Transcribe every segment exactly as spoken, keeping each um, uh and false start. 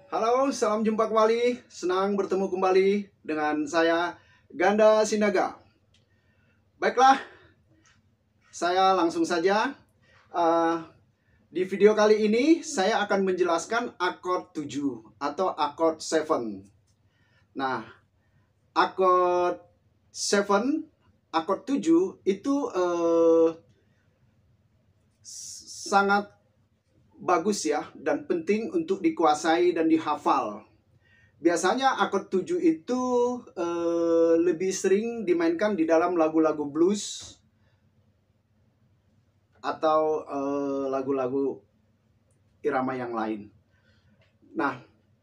Halo, salam jumpa kembali. Senang bertemu kembali dengan saya, Ganda Sinaga. Baiklah, saya langsung saja. Uh, di video kali ini, saya akan menjelaskan akord tujuh atau akord tujuh. Nah, akord tujuh, akord tujuh itu uh, sangat bagus ya, dan penting untuk dikuasai dan dihafal. Biasanya akord tujuh itu eh, lebih sering dimainkan di dalam lagu-lagu blues atau lagu-lagu eh, irama yang lain. Nah,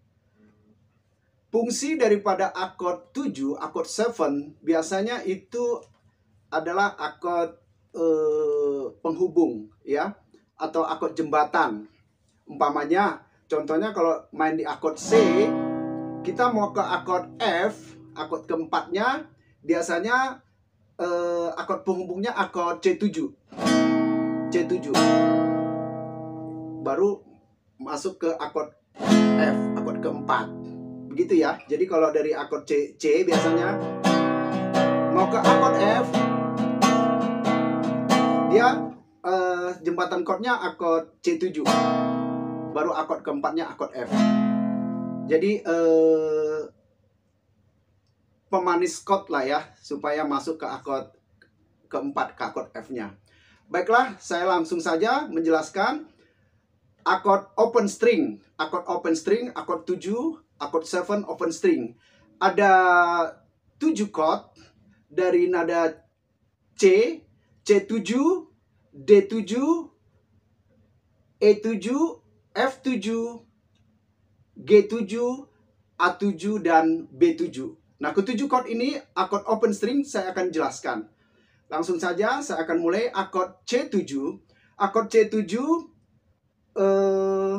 fungsi daripada akord tujuh, akord tujuh, biasanya itu adalah akord eh, penghubung ya, atau akord jembatan. Umpamanya, contohnya kalau main di akord C, kita mau ke akord F, akord keempatnya, biasanya eh, akord penghubungnya akord C tujuh. C tujuh. Baru masuk ke akord F, akord keempat. Begitu ya. Jadi kalau dari akord C, C biasanya mau ke akord F, dia eh, jembatan chordnya akord C tujuh. Baru akord keempatnya akord F. Jadi eh, pemanis chord lah ya, supaya masuk ke akord keempat, ke akord F-nya. Baiklah, saya langsung saja menjelaskan akord open string. Akord open string, akord tujuh, akord tujuh open string. Ada tujuh chord dari nada C, C tujuh, D tujuh, E tujuh, F tujuh, G tujuh, A tujuh, dan B tujuh. Nah, ketujuh chord ini, akord open string, saya akan jelaskan. Langsung saja, saya akan mulai akord C tujuh. Akord C tujuh, eh,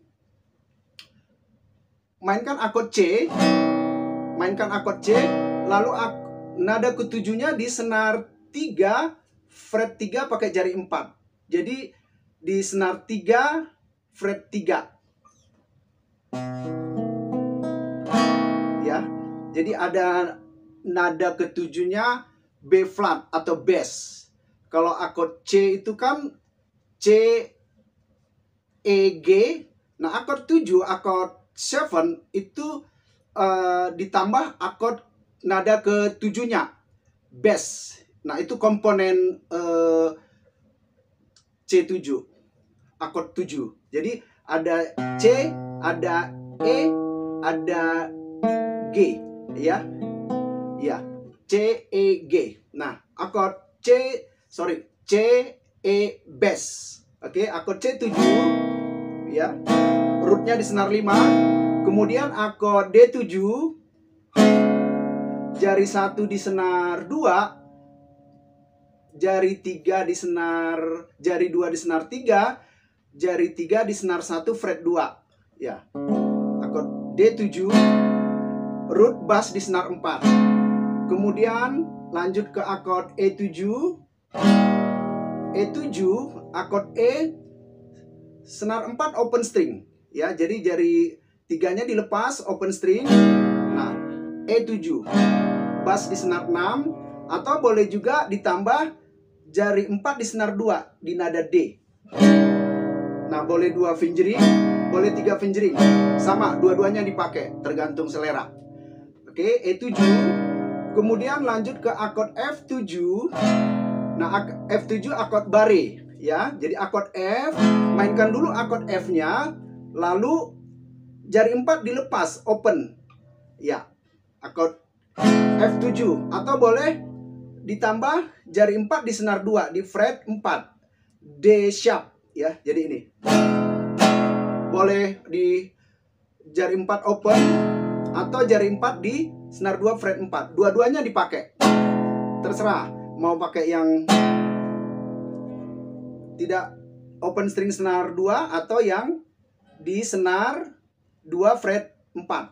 mainkan akord C, mainkan akord C, lalu ak nada ketujuhnya di senar tiga, fret tiga pakai jari empat. Jadi, di senar tiga, fret tiga. Ya, jadi ada nada ketujuhnya B flat atau bass. Kalau akord C itu kan C, E, G. Nah, akord tujuh, akord tujuh itu uh, ditambah akord nada ketujuhnya, bass. Nah, itu komponen uh, C tujuh, akord tujuh. Jadi ada C, ada E, ada G, ya. Ya, C, E, G. Nah, akord C, sorry, C, E, bass. Oke, akord C tujuh, ya. Rootnya di senar lima. Kemudian akord D tujuh, jari satu di senar dua, jari tiga di senar, jari dua di senar tiga, jari tiga di senar satu fret dua. Ya, akord D tujuh, root bass di senar empat. Kemudian lanjut ke akord E tujuh. E tujuh, akord E, senar empat open string. Ya, jadi jari tiganya dilepas, open string. Nah, E tujuh. Bass di senar enam. Atau boleh juga ditambah jari empat di senar dua, di nada D. Nah, boleh dua fingering, boleh tiga fingering. Sama, dua-duanya dipakai, tergantung selera. Oke, E tujuh. Kemudian lanjut ke akord F tujuh. Nah, F tujuh akord bare ya. Jadi akord F, mainkan dulu akord F-nya, lalu jari empat dilepas, open. Ya, akord F tujuh. Atau boleh ditambah jari empat di senar dua, di fret empat, D sharp ya. Jadi ini. Boleh di jari empat open atau jari empat di senar dua fret empat. Dua-duanya dipakai. Terserah mau pakai yang tidak open string senar dua atau yang di senar dua fret empat.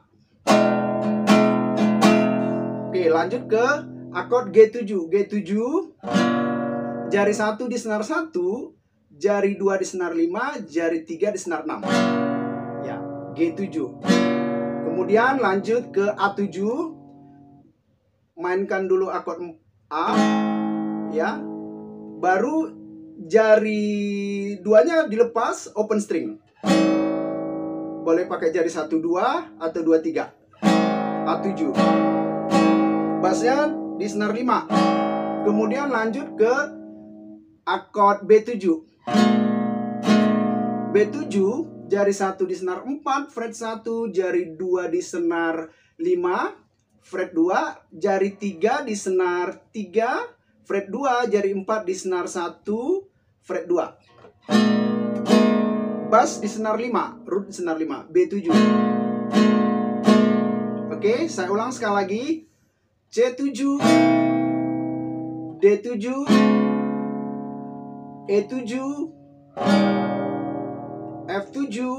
Oke, lanjut ke akord G tujuh. G tujuh, jari satu di senar satu, jari dua di senar lima, jari tiga di senar enam. Ya. G tujuh. Kemudian lanjut ke A tujuh. Mainkan dulu akord A, ya. Baru jari duanya dilepas, open string. Boleh pakai jari satu dua atau dua tiga. A tujuh. Bassnya di senar lima. Kemudian lanjut ke akord B tujuh. B tujuh, jari satu di senar empat, fret satu, jari dua di senar lima, fret dua, jari tiga di senar tiga, fret dua, jari empat di senar satu, fret dua. Bass di senar lima, root di senar lima, B tujuh. Oke, saya ulang sekali lagi. C tujuh, D tujuh, E tujuh, F tujuh,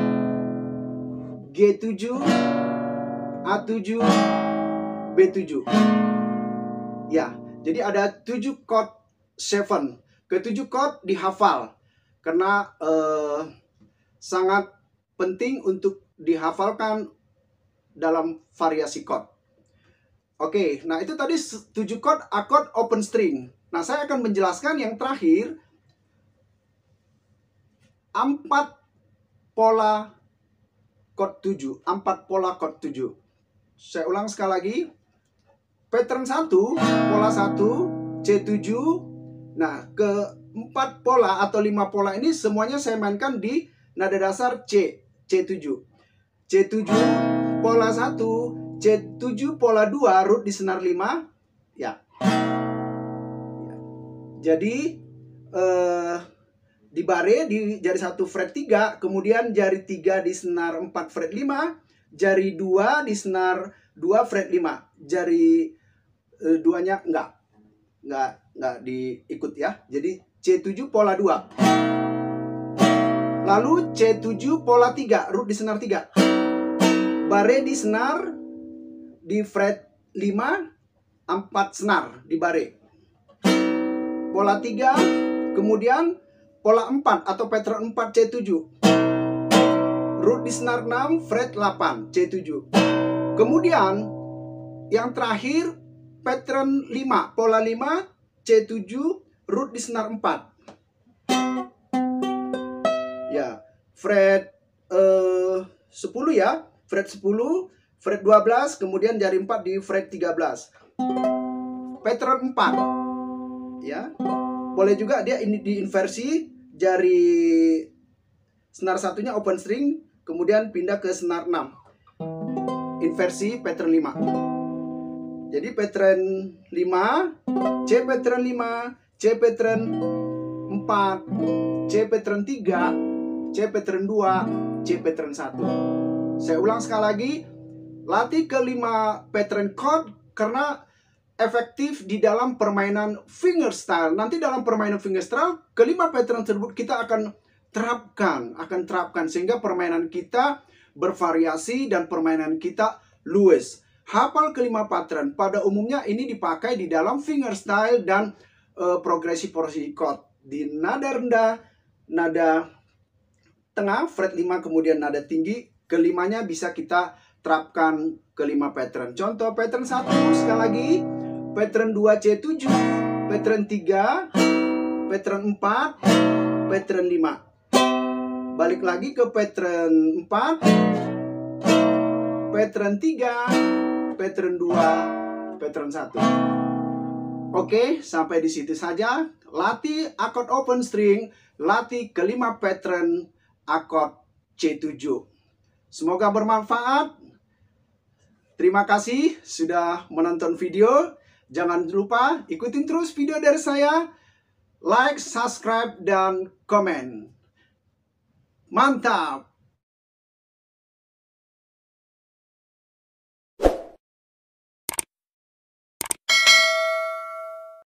G tujuh, A tujuh, B tujuh. Ya, jadi ada tujuh chord seven. Ketujuh chord dihafal karena eh, sangat penting untuk dihafalkan dalam variasi chord. Oke, nah itu tadi tujuh chord akord open string. Nah, saya akan menjelaskan yang terakhir, empat pola chord tujuh, empat pola chord tujuh. Saya ulang sekali lagi. Pattern satu, pola satu, C tujuh. Nah, keempat pola atau lima pola ini semuanya saya mainkan di nada dasar C, C tujuh. C tujuh pola satu, C tujuh pola dua, root di senar lima. Ya. Jadi eh di bare di jari satu fret tiga, kemudian jari tiga di senar empat fret lima, jari dua di senar dua fret lima. Jari e, duanya enggak. Enggak enggak diikut ya. Jadi C tujuh pola dua. Lalu C tujuh pola tiga, root di senar tiga. Bare di senar di fret lima, empat senar di bare. Pola tiga, kemudian pola empat atau pattern empat C tujuh. Root di senar enam, fret delapan C tujuh. Kemudian yang terakhir pattern lima, pola lima C tujuh, root di senar empat. Ya, fret eh, sepuluh ya, fret sepuluh, fret dua belas, kemudian jari empat di fret tiga belas. Pattern empat. Ya. Boleh juga dia ini diinversi, jari senar satunya open string, kemudian pindah ke senar enam. Inversi pattern lima. Jadi pattern lima, C pattern lima, C pattern empat, C pattern tiga, C pattern dua, C pattern satu. Saya ulang sekali lagi, latih kelima pattern chord karena efektif di dalam permainan fingerstyle. Nanti dalam permainan fingerstyle, kelima pattern tersebut kita akan terapkan, akan terapkan sehingga permainan kita bervariasi dan permainan kita luas. Hafal kelima pattern. Pada umumnya ini dipakai di dalam fingerstyle dan uh, progresi porsi chord. Di nada rendah, nada tengah, fret lima, kemudian nada tinggi, kelimanya bisa kita terapkan kelima pattern. Contoh pattern satu sekali lagi. Pattern dua C tujuh, pattern tiga, pattern empat, pattern lima. Balik lagi ke pattern empat, pattern tiga, pattern dua, pattern satu. Oke, sampai di situ saja. Latih akord open string, latih kelima pattern akord C tujuh. Semoga bermanfaat. Terima kasih sudah menonton video. Jangan lupa ikutin terus video dari saya. Like, subscribe, dan komen. Mantap!